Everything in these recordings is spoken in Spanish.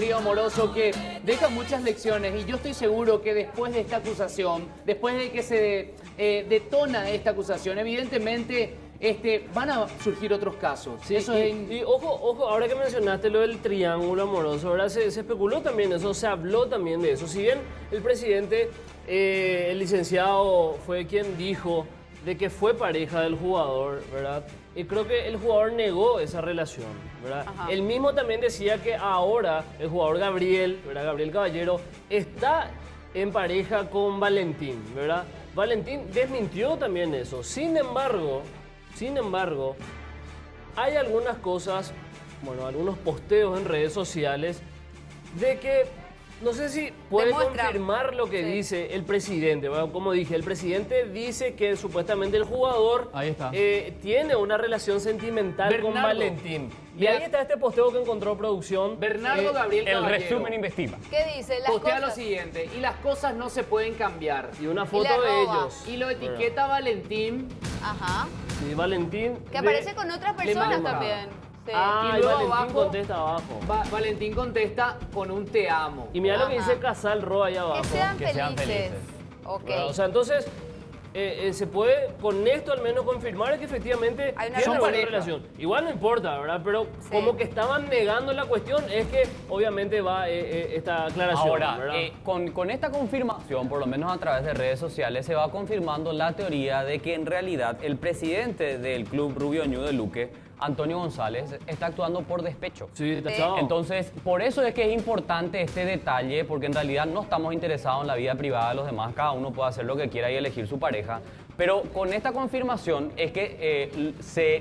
trío amoroso que deja muchas lecciones y yo estoy seguro que después de esta acusación, después de que se detona esta acusación, evidentemente van a surgir otros casos. Sí, eso y ojo, ahora que mencionaste lo del triángulo amoroso, ahora se especuló también eso, se habló también de eso. Si bien el presidente, el licenciado, fue quien dijo de que fue pareja del jugador, ¿verdad? Y creo que el jugador negó esa relación, ¿verdad? Ajá. Él mismo también decía que ahora el jugador Gabriel, ¿verdad? Gabriel Caballero, está en pareja con Valentín, ¿verdad? Valentín desmintió también eso. Sin embargo, hay algunas cosas, bueno, algunos posteos en redes sociales de que no sé si puede Demuestra. confirmar lo que Sí. dice el presidente. Bueno, como dije, el presidente dice que supuestamente el jugador Ahí está. tiene una relación sentimental con Bernardo. Valentín. Y Mira, ahí está este posteo que encontró producción. Bernardo Gabriel El Caballero resumen investiga. ¿Qué dice? Las postea cosas. lo siguiente, y las cosas no se pueden cambiar. Y una Y foto le de arroba. ellos. Y lo etiqueta Valentín. Ajá. Y Valentín. Que aparece con otras personas manda. también. Sí. Ah, Y y luego Valentín abajo- contesta abajo. Valentín contesta con un te amo. Y mira lo que Ajá. dice Casal Ro ahí abajo. Que sean que sean felices. felices. Ok. ¿Verdad? O sea, entonces se puede con esto al menos confirmar que efectivamente Hay una tienen una pareja. relación. Igual no importa, ¿verdad? Pero Sí. como que estaban negando la cuestión, es que obviamente va esta aclaración. Ahora, ¿verdad? con esta confirmación, por lo menos a través de redes sociales, se va confirmando la teoría de que en realidad el presidente del club Rubio Ñu de Luque, Antonio González, está actuando por despecho. Sí, tachado. Entonces, por eso es que es importante este detalle, porque en realidad no estamos interesados en la vida privada de los demás, cada uno puede hacer lo que quiera y elegir su pareja, pero con esta confirmación es que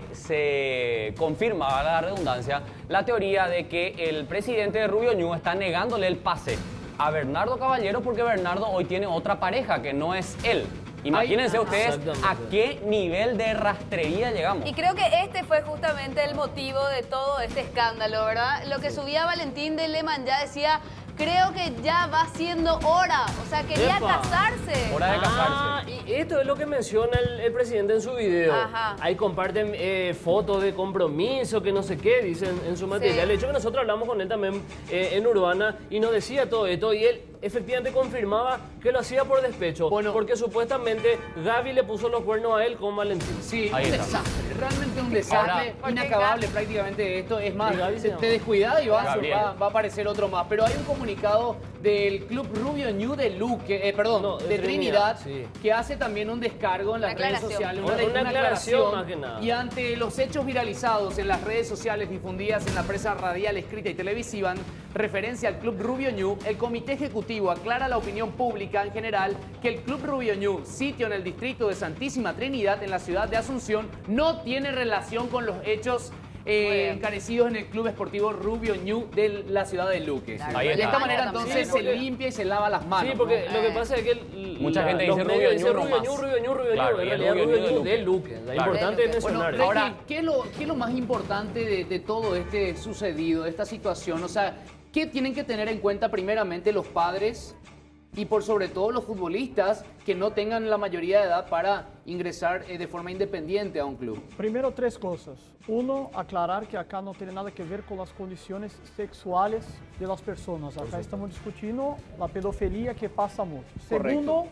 se confirma, valga la redundancia, la teoría de que el presidente de Rubio Ñu está negándole el pase a Bernardo Caballero porque Bernardo hoy tiene otra pareja que no es él. Imagínense ustedes Exactamente. a qué nivel de rastrería llegamos. Y creo que este fue justamente el motivo de todo este escándalo, ¿verdad? Lo que subía Valentín de Lehmann ya decía, creo que ya va siendo hora. O sea, quería Epa. casarse. Hora de casarse. Ah, y esto es lo que menciona el presidente en su video. Ajá. Ahí comparten fotos de compromiso, que no sé qué, dicen en su material. Sí. De hecho, que nosotros hablamos con él también en Urbana y nos decía todo esto. Y él efectivamente confirmaba que lo hacía por despecho. Bueno. Porque supuestamente Gaby le puso los cuernos a él con Valentín. Sí, Ahí un está. desastre, realmente un desastre, Ahora, inacabable prácticamente esto. Es más, Y Gaby se llama. te descuidas y Gabriel. va a aparecer otro más. Pero hay un comunicado del Club Rubio Ñu de Luque, No, de de Trinidad, Trinidad, sí. que hace también un descargo en las Una redes aclaración. sociales. Una aclaración más que nada. Y ante los hechos viralizados en las redes sociales difundidas en la prensa radial, escrita y televisiva, en referencia al Club Rubio Ñu, el Comité Ejecutivo aclara a la opinión pública en general que el Club Rubio Ñu, sitio en el distrito de Santísima Trinidad, en la ciudad de Asunción, no tiene relación con los hechos bien. encarecidos en el Club Esportivo Rubio Ñu de la ciudad de Luque. Claro. Ahí De está. esta manera Sí, entonces porque- se limpia y se lava las manos. Sí, porque ¿no? lo que pasa es que Mucha gente los dice medios Rubio dicen Ñu Rubio nomás. Ñu, Rubio Ñu, Rubio Claro, Ñu. En y el realidad Rubio Rubio Ñu Ñu de de Luque. Luque. Es Claro. importante Bueno, Bueno, mencionar. Ricky, Ahora- ¿qué es lo más importante de todo este sucedido, de esta situación? O sea, ¿qué tienen que tener en cuenta primeramente los padres y por sobre todo los futbolistas que no tengan la mayoría de edad para ingresar de forma independiente a un club? Primero, tres cosas. Uno, aclarar que acá no tiene nada que ver con las condiciones sexuales de las personas. Acá estamos discutiendo la pedofilia que pasa mucho. Segundo,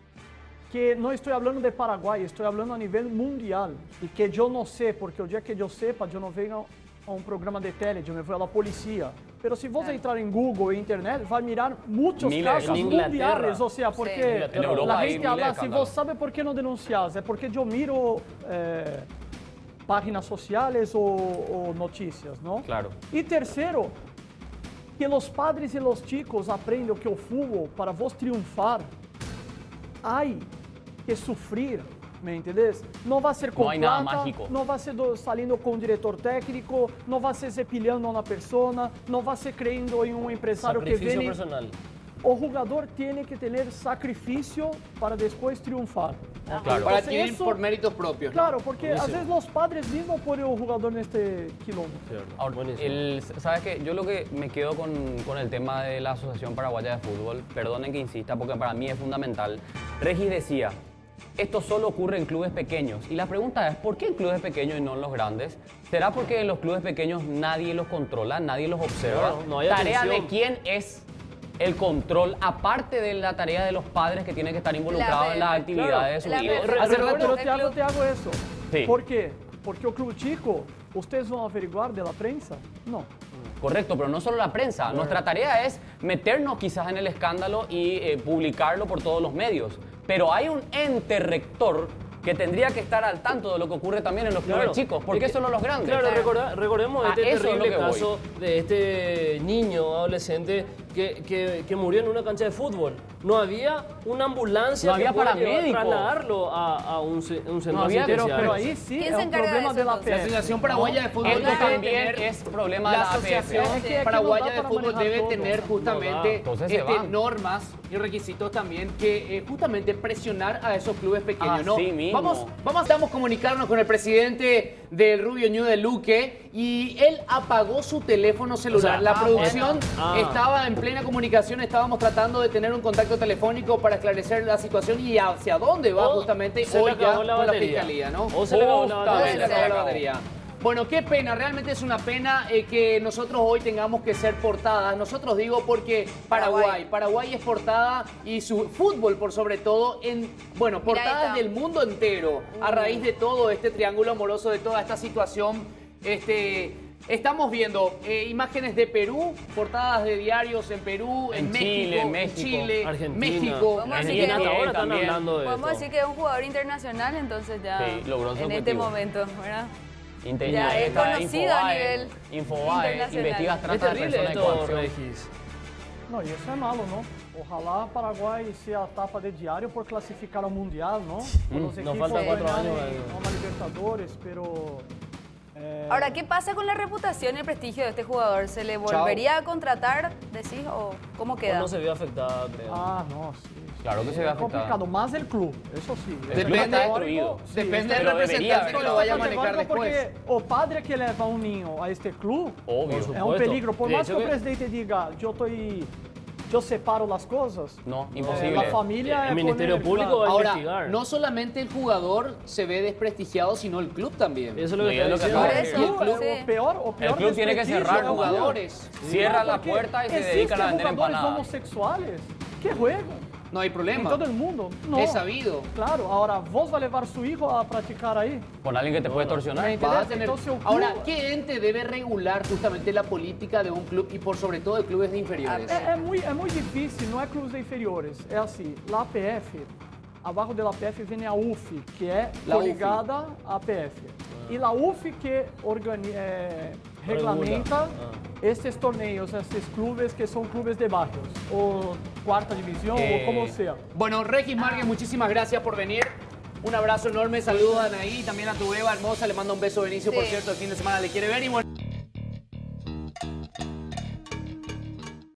que no estoy hablando de Paraguay, estoy hablando a nivel mundial. Y que yo no sé, porque el día que yo sepa, yo no vengo a un programa de tele, yo me voy a la policía. Pero si vos entrar en Google e Internet, va a mirar muchos Miles de casos casos. En Inglaterra. mundiales. O sea, porque En Europa la hay gente miles habla de así, escándalos. vos sabes por qué no denuncias, es porque yo miro páginas sociales o noticias, ¿no? Claro. Y tercero, que los padres y los chicos aprendan que el fútbol, para vos triunfar, hay que sufrir, ¿me entendés? No va a ser con No hay nada plata, mágico. no va a ser saliendo con un director técnico, no va a ser cepillando a una persona, no va a ser creyendo en un empresario que Sacrificio viene... personal. O jugador tiene que tener sacrificio para después triunfar. Claro. Para Entonces, adquirir eso- por méritos propios. ¿no? Claro, porque a Buenísimo. veces los padres mismos ponen un jugador en este quilombo. Ahora, Buenísimo. ¿sabes qué? Yo lo que me quedo con el tema de la Asociación Paraguaya de Fútbol, perdonen que insista, porque para mí es fundamental. Regis decía, esto solo ocurre en clubes pequeños. Y la pregunta es, ¿por qué en clubes pequeños y no en los grandes? ¿Será porque en los clubes pequeños nadie los controla, nadie los observa? Claro, no hay ¿Tarea atención. de quién es el control, aparte de la tarea de los padres que tienen que estar involucrados en las APF, actividades de claro. su La hijo? APF. Hace rato Recuerdo eu que te hago, club- te hago eso. Sí. Por quê? Porque o clube chico, ustedes vão averiguar de la prensa? No. Correcto, pero no solo la prensa. Nuestra tarea es meternos quizás en el escándalo y publicarlo por todos los medios. Pero hay un ente rector que tendría que estar al tanto de lo que ocurre también en los clubes Claro. chicos. ¿Por qué solo los grandes? Claro, recordemos A este eso es lo terrible que voy. caso de este niño adolescente que murió en una cancha de fútbol. No había una ambulancia No había que pueda paramédicos. trasladarlo a un centro No había, asistencial. Pero aí sim ¿Quién é se um encarga de problema eso, de la entonces? La APF. Asociación Paraguaya de Fútbol Esto debe también tener- es problema de la la APF. Asociación Es que Paraguaya no da de para Fútbol manejar debe todo. tener No justamente da. Entonces se van. normas y requisitos también que justamente presionar a esos clubes pequeños. ¿no? Así mismo. Estamos comunicarnos con el presidente del Rubio Ñu de Luque y él apagó su teléfono celular. O sea, La producción bueno. estaba en plena comunicación, estábamos tratando de tener un contacto telefónico para esclarecer la situación y hacia dónde va O justamente se le hoy ya acabó la con la batería. fiscalía, ¿no? O se le acabó la Justamente, batería. se le acabó la Puede batería. Bueno, qué pena, realmente es una pena que nosotros hoy tengamos que ser portadas. Nosotros digo porque Paraguay es portada y su fútbol por sobre todo en, bueno, Mira, ahí portadas está. del mundo entero a raíz de todo este triángulo amoroso, de toda esta situación. Estamos viendo imágenes de Perú, portadas de diarios en Perú, en, En México, Chile, en México, Chile, Argentina. México. Vamos a decir Argentina que- hasta ahora están También. hablando de Podemos esto. decir que es un jugador internacional, entonces ya Sí, logró su en este objetivo. momento, ¿verdad? Internet, Ya es está conocido a Infobae, nivel Infobae internacional. investiga Es trata de terrible personas en esto, coacción. Regis. Não, e isso é malo, não? Ojalá Paraguai sea a tapa de diário por classificar ao Mundial, não? Por os não equipos falta 4 ganharem años, uma Libertadores, pero... Ahora, ¿qué pasa con la reputación y el prestigio de este jugador? ¿Se le volvería a contratar, decís, o cómo queda? No se vio afectada, creo. Ah, não, sim. Claro que se ve É afectado. complicado, mas el clube, eso sí. El club está destruido. Sí, Depende este- del pero debería representante que haber. lo vaya a Este manejar categórico después. porque o padre que leva um ninho a este clube Obvio. Por é um supuesto. peligro. Por De mais hecho que o que- presidente diga, eu separo as coisas, No, imposible. la familia El Ministerio Público va a Ahora, investigar. no solamente el jugador se ve desprestigiado, sino el club también. Eso es lo No, que y es está lo que diciendo. acaba Por de eso, decir. club, sí. o peor El club tiene que desprestigio cerrar é o jugadores. Cierra la porque puerta y se existen dedican a vender jugadores empanadas. homossexuales que juegan No hay em problema. todo o mundo. Não. Es sabido. Claro, agora vos vai levar seu filho a praticar aí? Con alguien que te puede extorsionar. Me Va a interesa. tener- Entonces, un club- Ahora, ¿qué ente debe regular justamente la política de un club y por sobre todo de clubes de inferiores? É muito difícil, não é clubes inferiores. É assim, a APF, abaixo da APF vem a UF, que é La UF. coligada à APF. E a UF que regulamenta esses torneios, esses clubes que são clubes de baixos, ou quarta divisão, ou como seja. Bueno, Regis Márquez, muchísimas gracias por venir. Un abrazo enorme, saludos a Anaí, también a tu Eva hermosa, le mando un beso a Benicio, por Sí. cierto, el fin de semana le quiere ver y bueno.